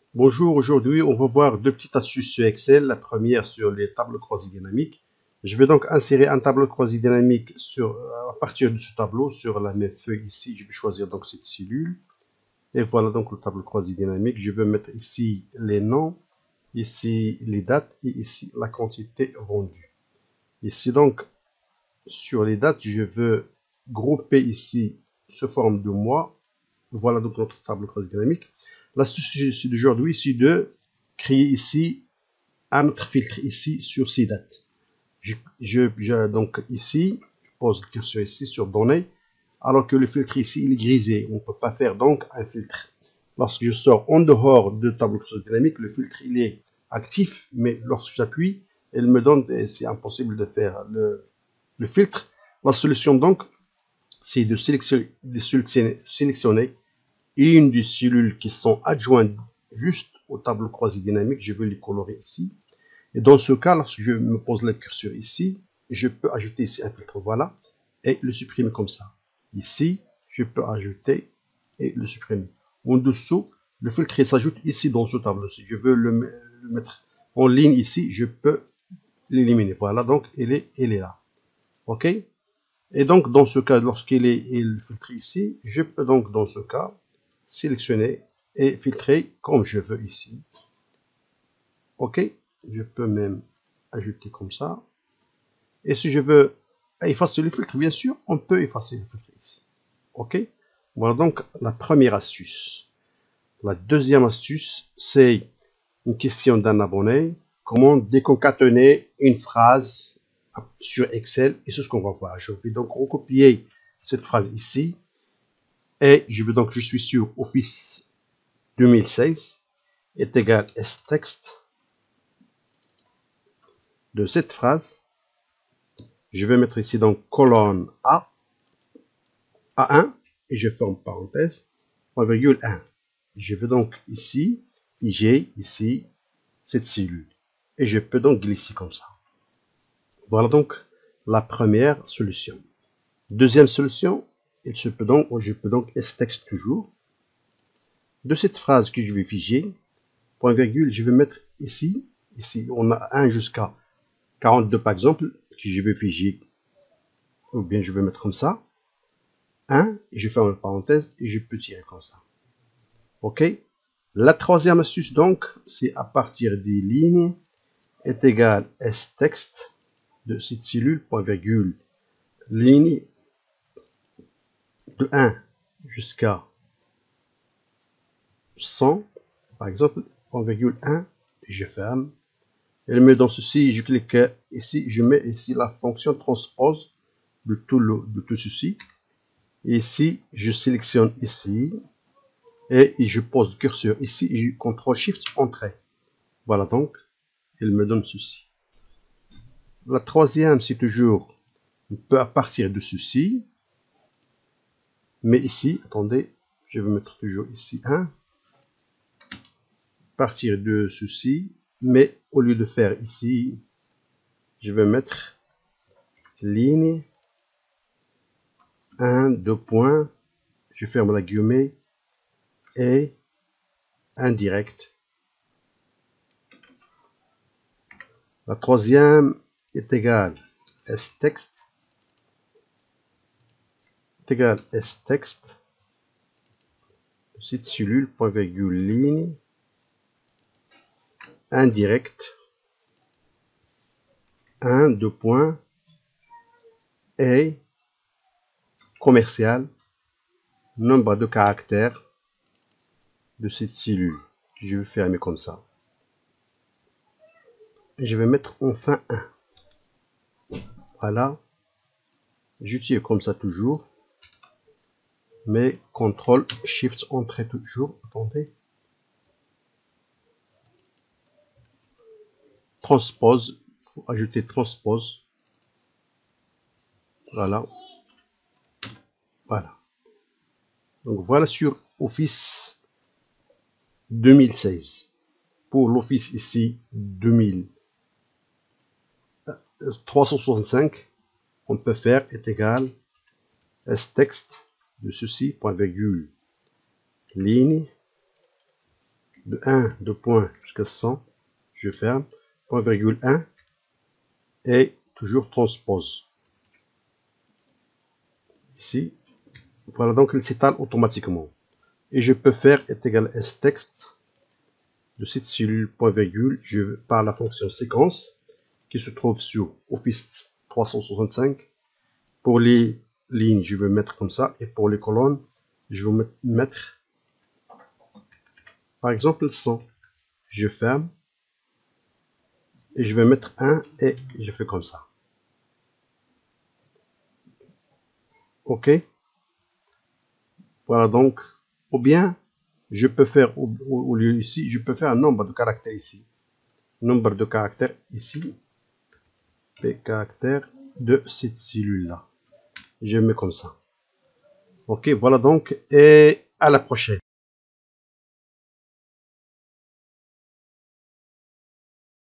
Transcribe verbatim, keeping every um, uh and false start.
Bonjour, aujourd'hui on va voir deux petites astuces sur Excel. La première sur les tableaux croisés dynamiques. Je vais donc insérer un tableau croisé dynamique sur, à partir de ce tableau sur la même feuille ici. Je vais choisir donc cette cellule. Et voilà donc le tableau croisé dynamique. Je vais mettre ici les noms, ici les dates et ici la quantité vendue. Ici donc sur les dates, je veux grouper ici sous forme de mois. Voilà donc notre tableau croisé dynamique. L'astuce d'aujourd'hui, c'est de créer ici un autre filtre ici sur ces dates. Je, je, je donc ici, je pose le curseur ici sur données, alors que le filtre ici, il est grisé. On ne peut pas faire donc un filtre. Lorsque je sors en dehors de tableau dynamique, le filtre il est actif, mais lorsque j'appuie, il me donne, c'est impossible de faire le, le filtre. La solution donc, c'est de sélectionner, de sélectionner, sélectionner une des cellules qui sont adjointes juste au tableau croisé dynamique. Je veux les colorer ici. Et dans ce cas, lorsque je me pose le curseur ici, je peux ajouter ici un filtre, voilà, et le supprimer comme ça. Ici, je peux ajouter et le supprimer. En dessous, le filtre s'ajoute ici dans ce tableau. Si je veux le, le mettre en ligne ici, je peux l'éliminer. Voilà, donc il est, il est là. OK? Et donc, dans ce cas, lorsqu'il est il filtré ici, je peux donc, dans ce cas, sélectionner et filtrer comme je veux ici. OK? Je peux même ajouter comme ça. Et si je veux effacer le filtre, bien sûr, on peut effacer le filtre ici. OK? Voilà donc la première astuce. La deuxième astuce, c'est une question d'un abonné. Comment déconcaténer une phrase sur Excel? Et c'est ce qu'on va voir. Je vais donc recopier cette phrase ici. Et je veux donc, je suis sur Office deux mille seize est égal sttext de cette phrase. Je vais mettre ici donc colonne A, A un, et je ferme parenthèse, point virgule un. Je veux donc ici, j'ai ici cette cellule. Et je peux donc glisser comme ça. Voilà donc la première solution. Deuxième solution, il se peut donc, je peux donc sttext toujours. De cette phrase que je vais figer, point virgule, je vais mettre ici, ici on a un jusqu'à quarante-deux par exemple, que je vais figer, ou bien je vais mettre comme ça, un, et je ferme la parenthèse, et je peux tirer comme ça. OK? La troisième astuce, donc, c'est à partir des lignes, est égal sttext de cette cellule, point virgule, ligne de un jusqu'à cent, par exemple, point virgule un, et je ferme. Elle met dans ceci, je clique ici, je mets ici la fonction transpose de tout, le, de tout ceci. Et ici, je sélectionne ici, et je pose le curseur ici, et je contrôle shift entrée. Voilà donc, elle me donne ceci. La troisième, c'est toujours, on peut à partir de ceci, mais ici, attendez, je vais mettre toujours ici un, à partir de ceci, mais au lieu de faire ici, je vais mettre ligne, un, deux points, je ferme la guillemets, et indirect. La troisième est égale sttext est égal sttext cette cellule, point virgule, ligne, indirect, un, deux points, et commercial, nombre de caractères de cette cellule. Je vais fermer comme ça. Et je vais mettre enfin un. Voilà. Je tire comme ça toujours. Mais contrôle shift entrée toujours. Attendez. Transpose. Il faut ajouter transpose. Voilà. Voilà. Donc voilà sur Office deux mille seize. Pour l'Office ici deux mille trois cent soixante-cinq, on peut faire est égal sttext de ceci, point virgule, ligne, de un, de point jusqu'à cent, je ferme, point virgule un, et toujours transpose. Ici, voilà, donc il s'étale automatiquement. Et je peux faire est égal à s-texte de cette cellule, point virgule, je par la fonction séquence qui se trouve sur Office trois cent soixante-cinq. Pour les lignes, je vais mettre comme ça, et pour les colonnes, je vais mettre par exemple cent. Je ferme et je vais mettre un et je fais comme ça. Ok, voilà, donc ou bien je peux faire au, au lieu ici, je peux faire un nombre de caractères ici, nombre de caractères ici, les caractères de cette cellule là, je mets comme ça. Ok, voilà donc, et à la prochaine.